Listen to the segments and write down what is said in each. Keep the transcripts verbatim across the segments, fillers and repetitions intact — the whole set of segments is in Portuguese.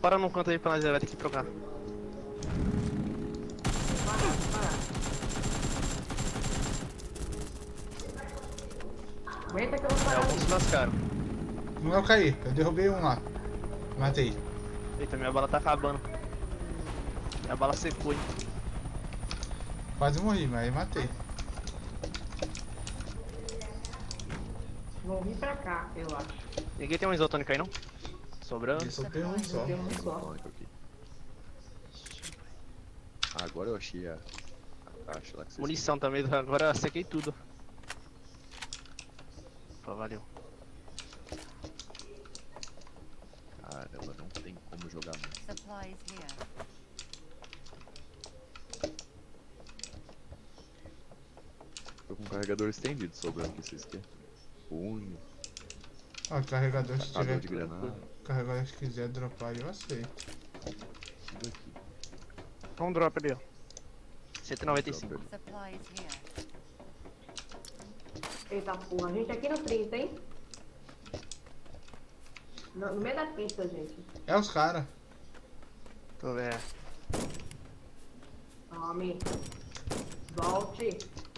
Para num canto aí pra nós, vai ter que trocar. Para, para. Aguenta que eu vou É, parar. alguns se lascaram. Não eu caí, eu derrubei um lá. Matei. Eita, minha bala tá acabando. Minha bala secou, hein? Quase morri, mas matei. Vão vir pra cá, eu acho. Ninguém tem um isotônico aí, não? Sobrando. Eu só tenho um só. Tem um só. Isotônico aqui. Ah, agora eu achei a, a caixa lá que vocês... Munição também, agora sequei tudo. Pô, valeu. Caramba, não tem como jogar muito. Supplies here. Tô com um carregador estendido sobrando aqui, vocês querem? Punho, Ó, carregador se sacador tiver. de granada. Carregador se quiser dropar, eu aceito. Tudo aqui. Um drop ali, ó. cento e noventa e cinco. Supplies here. Eita porra, a gente aqui no trinta, hein? No, no meio da pista, gente. É os caras. Tô vendo. Tome. Volte.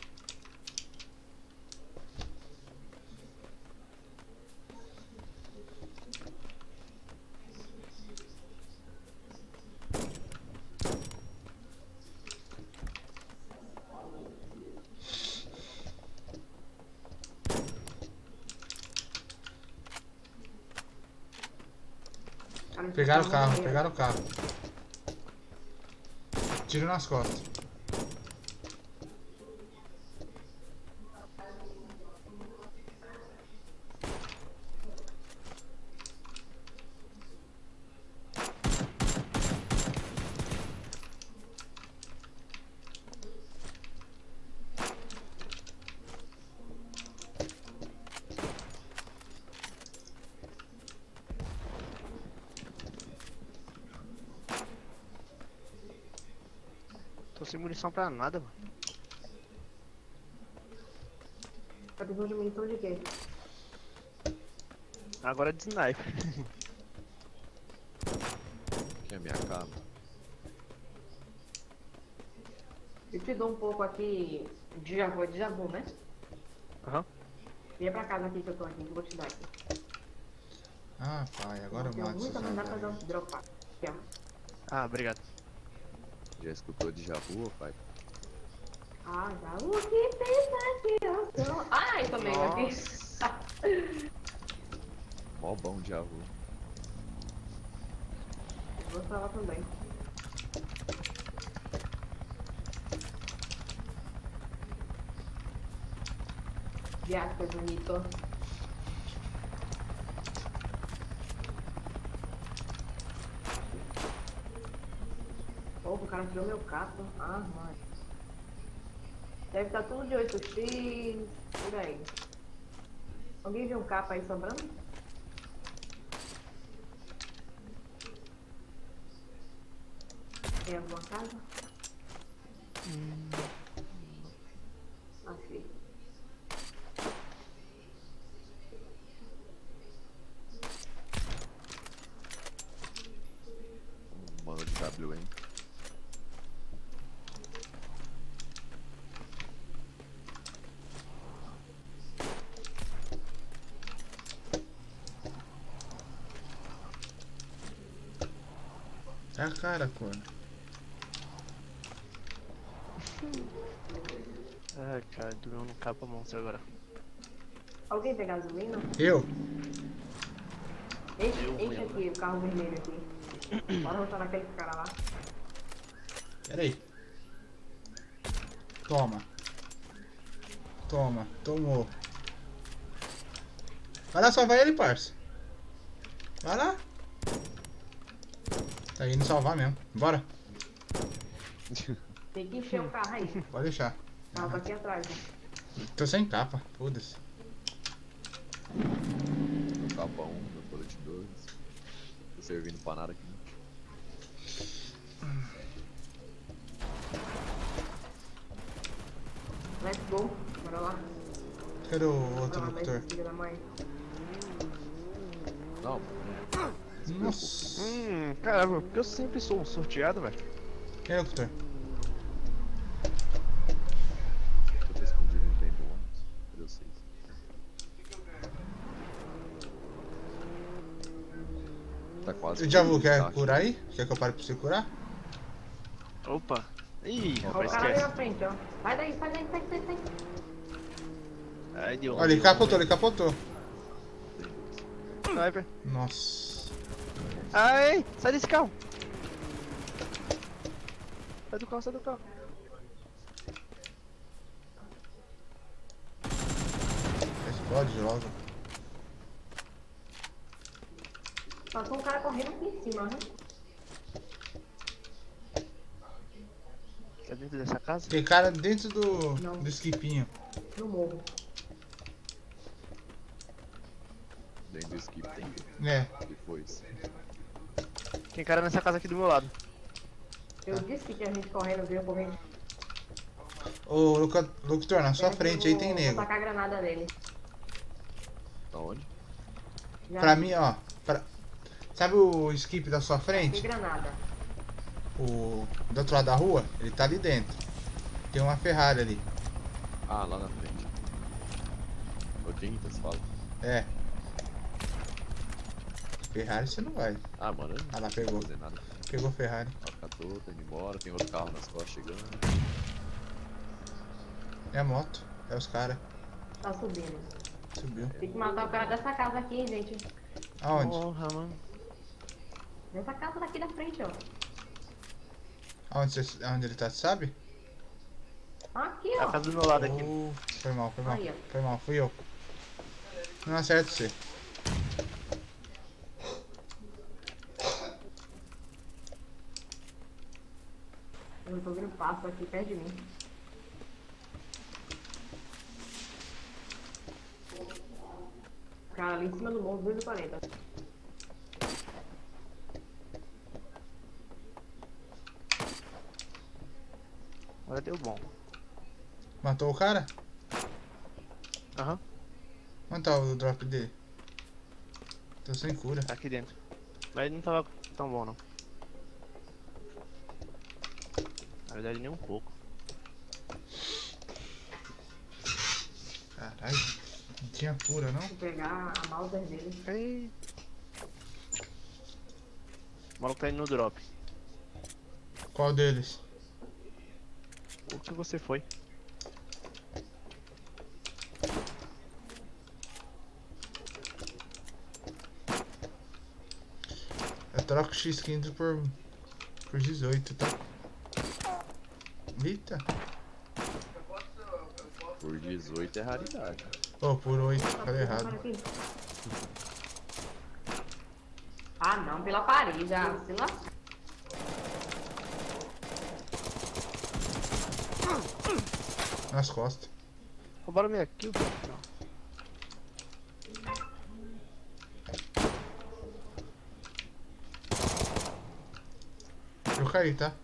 Pegaram o carro, pegaram o carro. Tiro nas costas. Tô sem munição pra nada, mano. Tá precisando de munição de quê? Agora é de sniper. Aqui é a minha cama. Eu te dou um pouco aqui de javu, de javu, né? Aham. Vem pra casa aqui que eu tô aqui, que eu vou te dar aqui. Ah, pai, agora eu Tem mato muita, esses mas dá pra vagabundos. dropar. Aqui, ó. Ah, obrigado. Já escutou de Jabu, pai? Ah, já. O que tem satisfação? Ai, tomei aqui. Mó bom de Jabu. Vou falar também. Viado, que bonito. Pô, o cara tirou meu capo. Ah, mãe. Deve estar tudo de oito x. Por aí. Alguém viu um capa aí sobrando? Tem alguma casa? Hum. Achei. Um mano de W, hein? É a cara, cor. Ai, cara, dormiu no capa monstro agora. Alguém tem gasolina? Eu? Enche, Eu, enche eu. aqui o carro vermelho aqui. Bora voltar naquele cara lá. Pera aí. Toma. Toma, tomou. Vai lá salvar ele, parça. Vai lá. Tá indo salvar mesmo. Bora. Tem que encher o carro aí. Pode deixar. O carro tá aqui atrás. Né? Tô sem capa, foda-se. Meu capa um, meu colete dois. Tô servindo pra nada aqui. Let's go. Bora lá. Cadê o outro Bora lá, locutor? filho da mãe. Não, Se preocupe. Nossa. Hum, caramba, porque eu sempre sou um sorteado, velho. Quem é o doutor? Eu tô escondido em bem do ônibus. Cadê vocês? Tá quase. O Javu full, quer tá? curar aí? Quer que eu pare pra você curar? Opa. Ih, Ó, rapaz, o cara ali esquece. na frente, ó. Sai daí, sai daí, sai, sai, sai. Ai, deu. Olha, ele deu capotou, ruim. ele capotou. Sniper. Nossa. Ai, sai desse carro. Sai do carro, sai do carro. Explode logo. Passou um cara correndo aqui em cima, né? Tá dentro dessa casa? Tem cara dentro do, Não. do esquipinho. No morro. Dentro do skip tem. É. Depois. Tem cara nessa casa aqui do meu lado. Eu disse que tinha gente correndo, veio correndo. Ô, Luca- Locutor, na sua frente aí tem Vou nego. tacar a granada nele. Da onde? Já Pra vi. mim, ó. pra- Sabe o skip da sua Tem frente? granada. O do outro lado da rua? Ele tá ali dentro. Tem uma Ferrari ali. Ah, lá na frente. O quinta, você fala? É. Ferrari você não vai. Ah, mano. eu Ah lá, não pegou. vou fazer nada. Pegou Ferrari. Ó, catou, tá indo embora. Tem outro carro nas costas chegando. É a moto. É os caras. Tá subindo. Subiu. Tem que matar o cara dessa casa aqui, hein, gente. Aonde? Porra, mano. Nessa casa daqui da frente, ó. Aonde, você, aonde ele tá, você sabe? Aqui, É a ó. casa do meu lado aqui. Oh, foi mal, foi mal. Aí, ó. Foi mal, fui eu. Não acerta você. Eu tô vendo passo aqui perto de mim. Cara, ali em cima do morro, dois e quarenta. Agora deu bom. Matou o cara? Aham, Onde tá o drop dele? Tô sem cura. tá aqui dentro. Mas não tava tão bom, não. Na verdade, nem um pouco. Caralho. Não tinha cura, não? Vou pegar a Mauser dele. Ei. O maluco tá indo no drop. Qual deles? O que você foi? Eu troco o X quinze por, por dezoito, tá? Eita. Por dezoito é raridade. Oh, por oito. Tá Falei com um errado. cara aqui. Ah, não, pela parede. Ah, se lascou. Nas costas. Roubaram minha kill? Não. Eu caí, tá?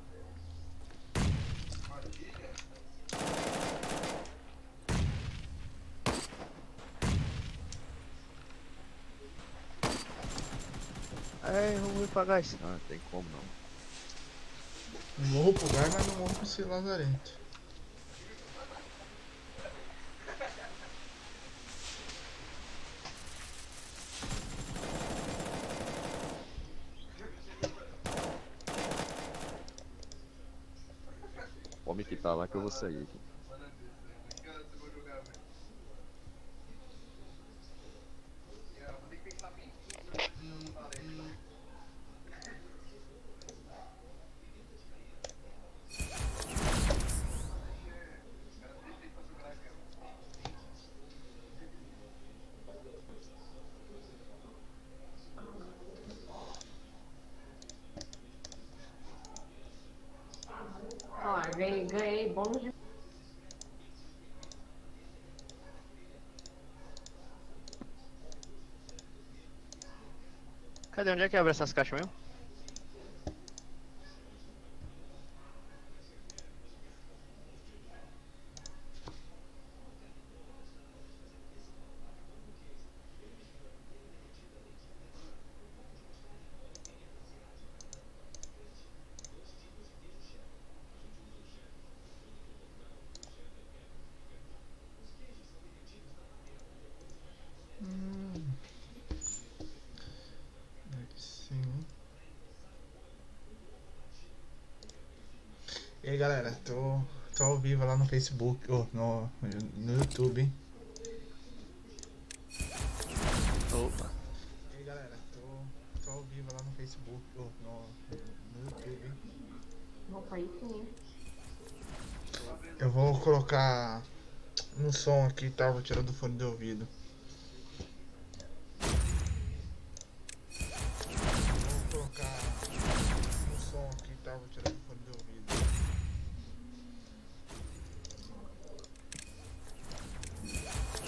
Ai, vamos ir pagar isso. Ah, tem como não. Não morro pro lugar, mas não morro pro esse lazarento. Pode me quitar lá que eu vou sair aqui. Ó, ganhei, ganhei bônus de... Cadê? Onde é que abre essas caixas mesmo? galera, tô, tô ao vivo lá no Facebook, ou no, no YouTube, hein? Opa. E aí galera, tô, tô ao vivo lá no Facebook, ou no, no YouTube, hein? Opa, aí sim. Eu vou colocar no som aqui, tá? Vou tirar do fone de ouvido. Vou colocar no som aqui, tá? Vou tirar do fone de ouvido.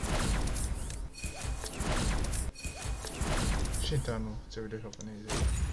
Deixa eu entrar no servidor japonês aí.